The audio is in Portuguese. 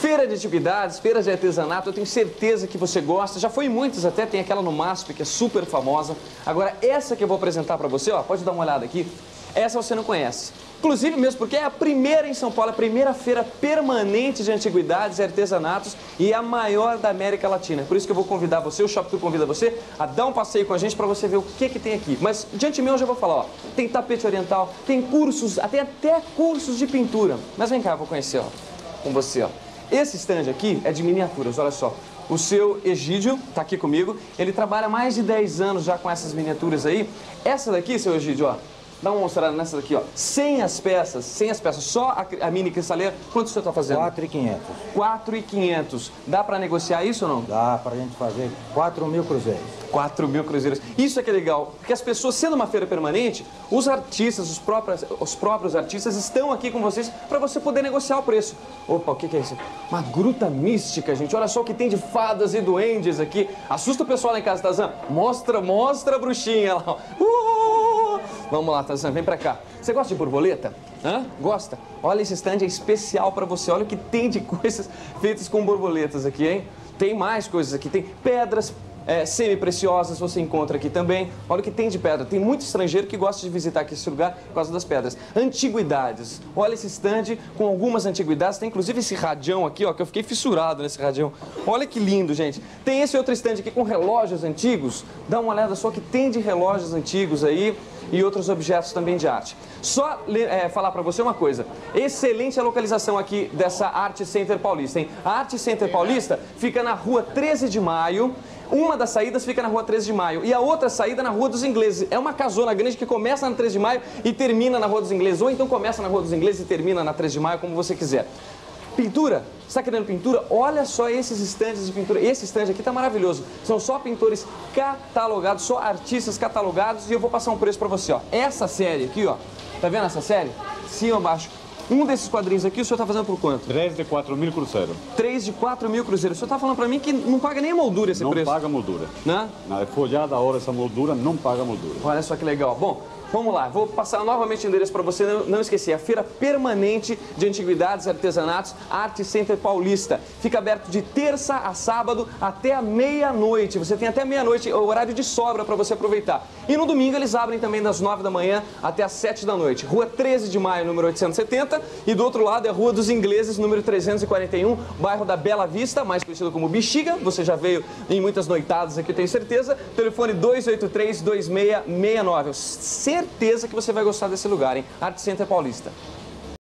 Feira de antiguidades, feira de artesanato, eu tenho certeza que você gosta. Já foi em muitas até, tem aquela no MASP, que é super famosa. Agora, essa que eu vou apresentar para você, ó, pode dar uma olhada aqui. Essa você não conhece. Inclusive mesmo porque é a primeira em São Paulo, a primeira feira permanente de antiguidades e artesanatos e a maior da América Latina. Por isso que eu vou convidar você, o Shop Tour convida você a dar um passeio com a gente para você ver o que tem aqui. Mas de antemão eu já vou falar, ó, tem tapete oriental, tem cursos, até cursos de pintura. Mas vem cá, eu vou conhecer, ó, com você, ó. Esse stand aqui é de miniaturas, olha só. O seu Egídio está aqui comigo, ele trabalha mais de 10 anos já com essas miniaturas aí. Essa daqui, seu Egídio, ó, dá uma mostrada nessa daqui, ó. Sem as peças, só a mini cristaleira. Quanto o senhor está fazendo? 4.500. 4.500. Dá para negociar isso ou não? Dá para a gente fazer 4.000 cruzeiros. 4.000 cruzeiros. Isso é que é legal, porque as pessoas, sendo uma feira permanente, os artistas, os próprios artistas estão aqui com vocês para você poder negociar o preço. Opa, o que é isso? Uma gruta mística, gente. Olha só o que tem de fadas e duendes aqui. Assusta o pessoal lá em casa, Tarzan. Mostra a bruxinha lá. Vamos lá, Tarzan, vem pra cá. Você gosta de borboleta? Hã? Gosta? Olha, esse stand é especial pra você. Olha o que tem de coisas feitas com borboletas aqui, hein? Tem mais coisas aqui. Tem pedras semi-preciosas, você encontra aqui também. Olha o que tem de pedra. Tem muito estrangeiro que gosta de visitar aqui esse lugar por causa das pedras. Antiguidades. Olha esse stand com algumas antiguidades. Tem inclusive esse radião aqui, ó, que eu fiquei fissurado nesse radião. Olha que lindo, gente. Tem esse outro stand aqui com relógios antigos. Dá uma olhada só que tem de relógios antigos aí e outros objetos também de arte. Só falar pra você uma coisa. Excelente a localização aqui dessa Art Center Paulista, hein? A Art Center Paulista fica na rua 13 de Maio. Uma das saídas fica na rua 13 de Maio e a outra saída na Rua dos Ingleses. É uma casona grande que começa na 13 de Maio e termina na Rua dos Ingleses. Ou então começa na Rua dos Ingleses e termina na 13 de Maio, como você quiser. Pintura? Você está querendo pintura? Olha só esses estandes de pintura. Esse stand aqui está maravilhoso. São só pintores catalogados, só artistas catalogados. E eu vou passar um preço para você, ó. Essa série aqui, ó. Tá vendo essa série? Cima ou baixo. Um desses quadrinhos aqui, o senhor está fazendo por quanto? 3 de 4.000 cruzeiros. 3 de 4.000 cruzeiros. O senhor está falando para mim que não paga nem a moldura esse preço? Não paga moldura. Né? Na folhada a hora essa moldura, não paga moldura. Olha só que legal. Bom, vamos lá. Vou passar novamente o endereço para você não esquecer. A Feira Permanente de Antiguidades e Artesanatos, Art Center Paulista. Fica aberto de terça a sábado até a meia-noite. Você tem até meia-noite, o horário de sobra para você aproveitar. E no domingo eles abrem também das 9 da manhã até as 7 da noite. Rua 13 de Maio, número 870. E do outro lado é a Rua dos Ingleses, número 341, bairro da Bela Vista, mais conhecido como Bexiga. Você já veio em muitas noitadas aqui, tenho certeza. Telefone 283-2669. Certeza que você vai gostar desse lugar, hein? Art Center Paulista.